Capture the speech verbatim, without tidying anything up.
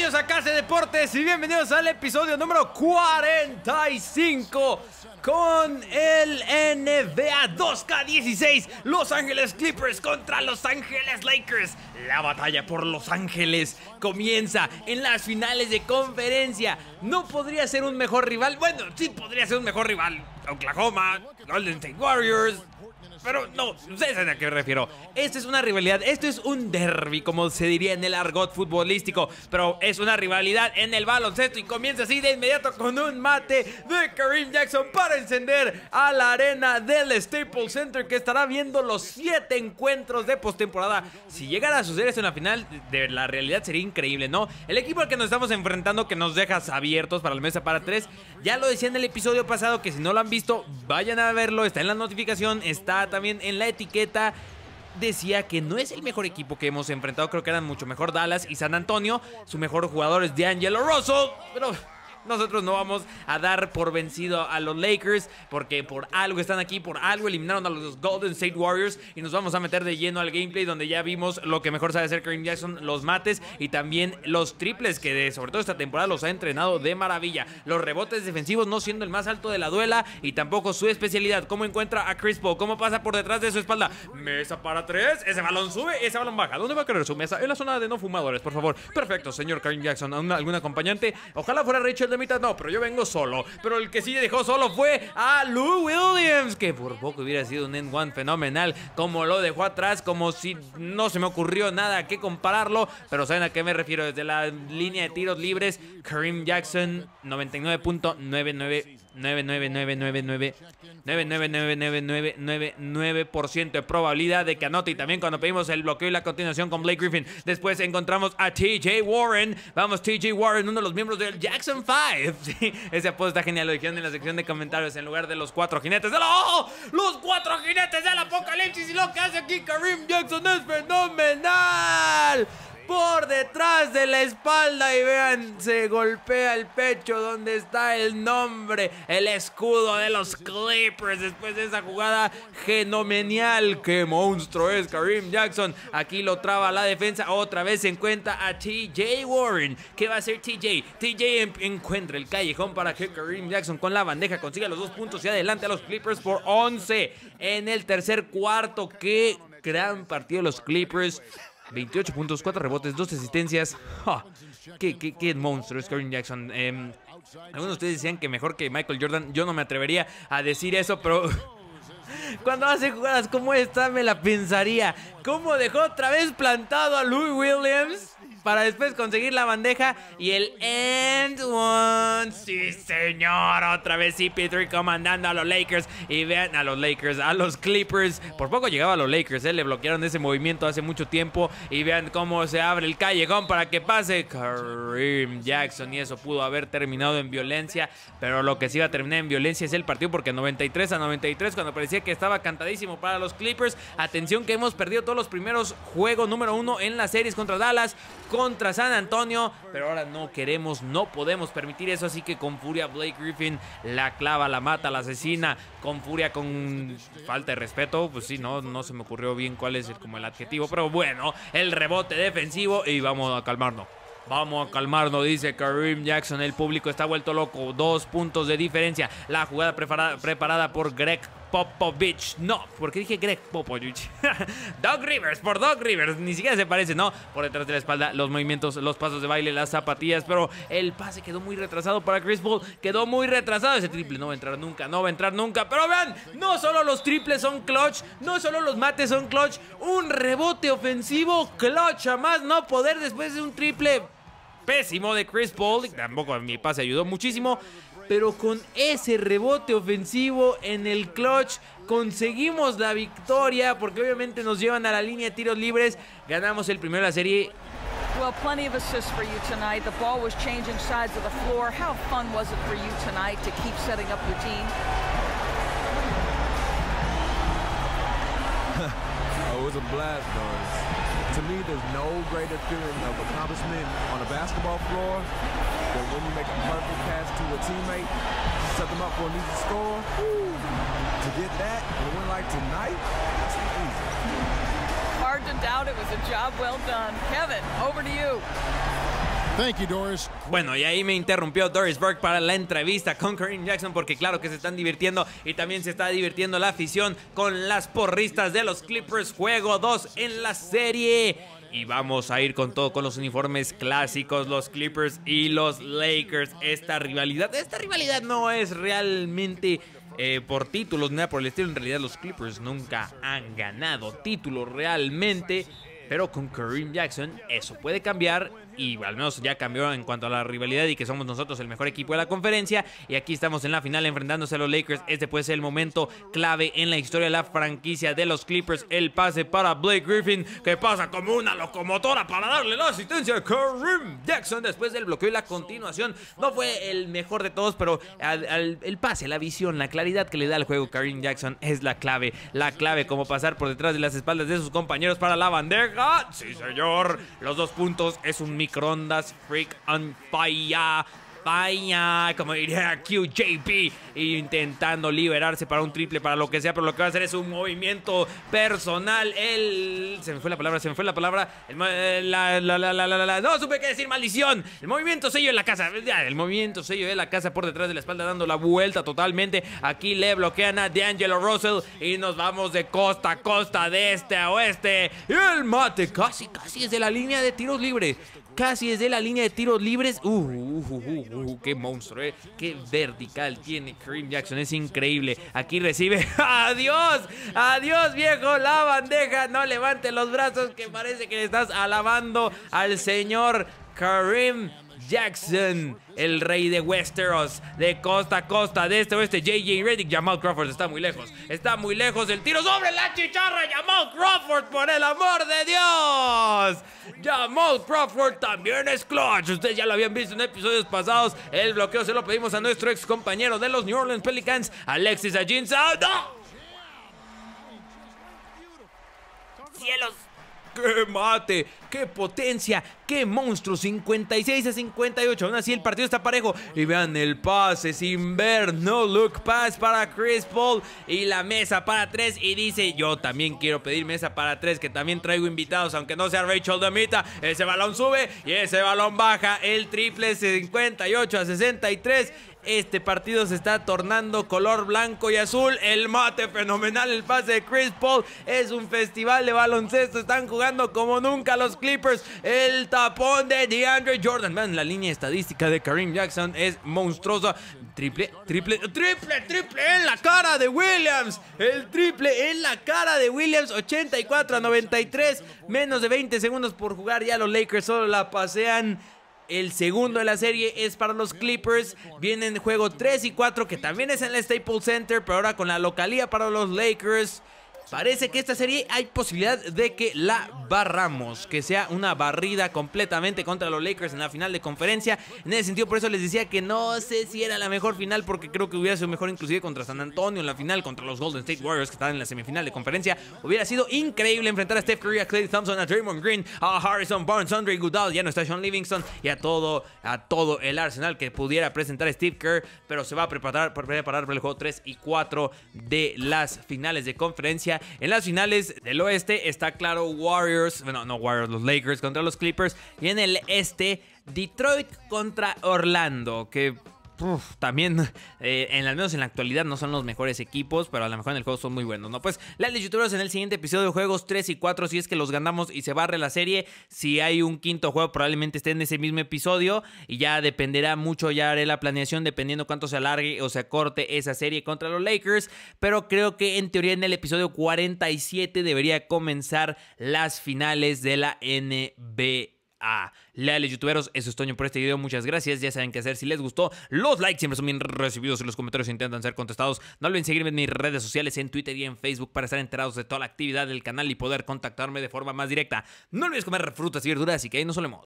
Bienvenidos a Casa de Deportes y bienvenidos al episodio número cuarenta y cinco con el N B A dos K dieciséis. Los Ángeles Clippers contra Los Ángeles Lakers. La batalla por Los Ángeles comienza en las finales de conferencia. No podría ser un mejor rival. Bueno, sí podría ser un mejor rival. Oklahoma, Golden State Warriors. Pero no, ustedes saben a qué me refiero. Esta es una rivalidad, esto es un derbi, como se diría en el argot futbolístico. Pero es una rivalidad en el baloncesto y comienza así de inmediato con un mate de Kareem Jackson para encender a la arena del Staples Center, que estará viendo los siete encuentros de postemporada. Si llegara a suceder esto en la final, de la realidad sería increíble, ¿no? El equipo al que nos estamos enfrentando, que nos dejas abiertos para la mesa para tres, ya lo decía en el episodio pasado, que si no lo han visto, vayan a verlo, está en la notificación, está también en la etiqueta. Decía que no es el mejor equipo que hemos enfrentado. Creo que eran mucho mejor Dallas y San Antonio. Su mejor jugador es D'Angelo Russell, pero nosotros no vamos a dar por vencido a los Lakers, porque por algo están aquí, por algo eliminaron a los Golden State Warriors. Y nos vamos a meter de lleno al gameplay, donde ya vimos lo que mejor sabe hacer Kareem Jackson: los mates y también los triples, que de, sobre todo esta temporada los ha entrenado de maravilla. Los rebotes defensivos, no siendo el más alto de la duela y tampoco su especialidad. Cómo encuentra a Chris Paul, cómo pasa por detrás de su espalda. Mesa para tres, ese balón sube, ese balón baja. ¿Dónde va a querer su mesa? En la zona de no fumadores, por favor. Perfecto, señor Kareem Jackson. ¿Algún acompañante? Ojalá fuera Rachel de mitad. No, pero yo vengo solo. Pero el que sí dejó solo fue a Lou Williams, que por poco hubiera sido un end one fenomenal, como lo dejó atrás, como si no se me ocurrió nada que compararlo. Pero ¿saben a qué me refiero? Desde la línea de tiros libres, Kareem Jackson, noventa y nueve punto nueve nueve nueve nueve nueve nueve nueve nueve nueve nueve nueve nueve nueve nueve por ciento de probabilidad de que anote. Y también cuando pedimos el bloqueo y la continuación con Blake Griffin. Después encontramos a T J Warren. Vamos, T J Warren, uno de los miembros del Jackson Five. Sí, ese apodo está genial. Lo dijeron en la sección de comentarios. En lugar de los cuatro jinetes de la... ¡Oh! ¡Los cuatro jinetes del apocalipsis! Y lo que hace aquí Kareem Jackson es fenomenal. Por detrás de la espalda, y vean, se golpea el pecho donde está el nombre, el escudo de los Clippers. Después de esa jugada fenomenal. ¡Qué monstruo es Kareem Jackson! Aquí lo traba la defensa. Otra vez se encuentra a T J Warren. ¿Qué va a hacer T J? T J en encuentra el callejón para que Kareem Jackson con la bandeja consiga los dos puntos y adelante a los Clippers por once en el tercer cuarto. ¡Qué gran partido los Clippers! veintiocho puntos, cuatro rebotes, dos asistencias. Oh, qué, qué, qué monstruo es Kareem Jackson. Eh, algunos de ustedes decían que mejor que Michael Jordan. Yo no me atrevería a decir eso, pero cuando hace jugadas como esta me la pensaría. ¿Cómo dejó otra vez plantado a Lou Williams para después conseguir la bandeja y el end one? Sí, señor, otra vez C P tres comandando a los Lakers. Y vean a los Lakers, a los Clippers. Por poco llegaba a los Lakers, ¿eh? Le bloquearon ese movimiento hace mucho tiempo. Y vean cómo se abre el callejón para que pase Kareem Jackson. Y eso pudo haber terminado en violencia, pero lo que sí va a terminar en violencia es el partido, porque noventa y tres a noventa y tres, cuando parecía que estaba cantadísimo para los Clippers. Atención, que hemos perdido todos los primeros juegos número uno en las series contra Dallas, contra San Antonio, pero ahora no queremos, no podemos permitir eso. Así que con furia Blake Griffin la clava, la mata, la asesina. Con furia, con falta de respeto, pues sí, no, no se me ocurrió bien cuál es el, como el adjetivo, pero bueno, el rebote defensivo. Y vamos a calmarnos. Vamos a calmarnos, dice Kareem Jackson. El público está vuelto loco. Dos puntos de diferencia. La jugada preparada, preparada por Greg Popovich. No, porque dije Greg Popovich. Doc Rivers, por Doc Rivers. Ni siquiera se parece, ¿no? Por detrás de la espalda, los movimientos, los pasos de baile, las zapatillas. Pero el pase quedó muy retrasado para Chris Paul. Quedó muy retrasado. Ese triple no va a entrar nunca, no va a entrar nunca. Pero vean, no solo los triples son clutch, no solo los mates son clutch. Un rebote ofensivo clutch a más no poder después de un triple pésimo de Chris Paul. Tampoco a mi pase ayudó muchísimo, pero con ese rebote ofensivo en el clutch conseguimos la victoria, porque obviamente nos llevan a la línea de tiros libres. Ganamos el primero de la serie. Well, plenty of assists for you tonight. The ball was changing sides of the floor. How fun was it for you tonight to keep setting up your team? Oh, it was a blast, Doris. To me, there's no greater feeling of accomplishment on a basketball floor than when you make a perfect pass to a teammate, set them up for an easy score. Woo. To get that and win like tonight, that's easy. Hard to doubt it was a job well done. Kevin, over to you. Thank you, Doris. Bueno, y ahí me interrumpió Doris Burke para la entrevista con Kareem Jackson, porque claro que se están divirtiendo y también se está divirtiendo la afición con las porristas de los Clippers. Juego dos en la serie. Y vamos a ir con todo, con los uniformes clásicos, los Clippers y los Lakers. Esta rivalidad, esta rivalidad no es realmente eh, por títulos, nada por el estilo. En realidad los Clippers nunca han ganado títulos realmente. Pero con Kareem Jackson eso puede cambiar, y al menos ya cambió en cuanto a la rivalidad y que somos nosotros el mejor equipo de la conferencia. Y aquí estamos en la final enfrentándose a los Lakers. Este puede ser el momento clave en la historia de la franquicia de los Clippers. El pase para Blake Griffin, que pasa como una locomotora para darle la asistencia a Kareem Jackson después del bloqueo y la continuación. No fue el mejor de todos, pero al, al, el pase, la visión, la claridad que le da al juego Kareem Jackson es la clave. La clave, como pasar por detrás de las espaldas de sus compañeros para la bandeja. Sí, señor. Los dos puntos es un microondas freak on fire. Fire, como diría Q J P, intentando liberarse para un triple, para lo que sea, pero lo que va a hacer es un movimiento personal. El... Se me fue la palabra, se me fue la palabra. El... La, la, la, la, la, la. No supe qué decir, maldición. El movimiento sello en la casa. El movimiento sello de la casa por detrás de la espalda, dando la vuelta totalmente. Aquí le bloquean a D'Angelo Russell y nos vamos de costa a costa, de este a oeste. Y el mate casi, casi es de la línea de tiros libres. Casi es de la línea de tiros libres. Uh, uh, uh, uh, uh qué monstruo, eh. Qué vertical tiene Kareem Jackson. Es increíble. Aquí recibe. ¡Adiós! ¡Adiós, viejo! La bandeja. No levante los brazos, que parece que le estás alabando al señor Kareem Jackson, el rey de Westeros, de costa a costa, de este a oeste. J J Redick, Jamal Crawford está muy lejos, está muy lejos. El tiro sobre la chicharra, Jamal Crawford, por el amor de Dios. Jamal Crawford también es clutch. Ustedes ya lo habían visto en episodios pasados. El bloqueo se lo pedimos a nuestro ex compañero de los New Orleans Pelicans, Alexis Ajinça. ¡No! ¡Cielos! ¡Qué mate! ¡Qué potencia! ¡Qué monstruo! cincuenta y seis a cincuenta y ocho. Aún así el partido está parejo. Y vean el pase sin ver. No look pass para Chris Paul. Y la mesa para tres. Y dice: yo también quiero pedir mesa para tres, que también traigo invitados, aunque no sea Rachel Damita. Ese balón sube y ese balón baja. El triple cincuenta y ocho a sesenta y tres. Este partido se está tornando color blanco y azul. El mate fenomenal, el pase de Chris Paul. Es un festival de baloncesto. Están jugando como nunca los Clippers. El tapón de DeAndre Jordan. Vean, la línea estadística de Kareem Jackson es monstruosa. Triple, triple, triple, triple en la cara de Williams. El triple en la cara de Williams. ochenta y cuatro a noventa y tres. Menos de veinte segundos por jugar. Ya los Lakers solo la pasean. El segundo de la serie es para los Clippers. Vienen juego tres y cuatro, que también es en el Staples Center, pero ahora con la localía para los Lakers. Parece que esta serie hay posibilidad de que la barramos, que sea una barrida completamente contra los Lakers en la final de conferencia. En ese sentido, por eso les decía que no sé si era la mejor final, porque creo que hubiera sido mejor inclusive contra San Antonio en la final, contra los Golden State Warriors que están en la semifinal de conferencia. Hubiera sido increíble enfrentar a Steph Curry, a Klay Thompson, a Draymond Green, a Harrison Barnes, a Andre Iguodala, ya no está Sean Livingston, y a todo, a todo el arsenal que pudiera presentar Steve Kerr, pero se va a preparar, preparar para el juego tres y cuatro de las finales de conferencia. En las finales del oeste está claro Warriors, bueno, no Warriors, los Lakers contra los Clippers. Y en el este, Detroit contra Orlando, que uf, también, eh, en, al menos en la actualidad, no son los mejores equipos, pero a lo mejor en el juego son muy buenos, ¿no? Pues, leales youtubers, en el siguiente episodio de juegos tres y cuatro, si es que los ganamos y se barre la serie, si hay un quinto juego, probablemente esté en ese mismo episodio, y ya dependerá mucho, ya haré la planeación dependiendo cuánto se alargue o se acorte esa serie contra los Lakers, pero creo que en teoría en el episodio cuarenta y siete debería comenzar las finales de la N B A. Ah, leales youtuberos, eso es todo por este video. Muchas gracias, ya saben qué hacer. Si les gustó, los likes siempre son bien recibidos y los comentarios intentan ser contestados. No olviden seguirme en mis redes sociales, en Twitter y en Facebook, para estar enterados de toda la actividad del canal y poder contactarme de forma más directa. No olvides comer frutas y verduras, y que ahí nos solemos.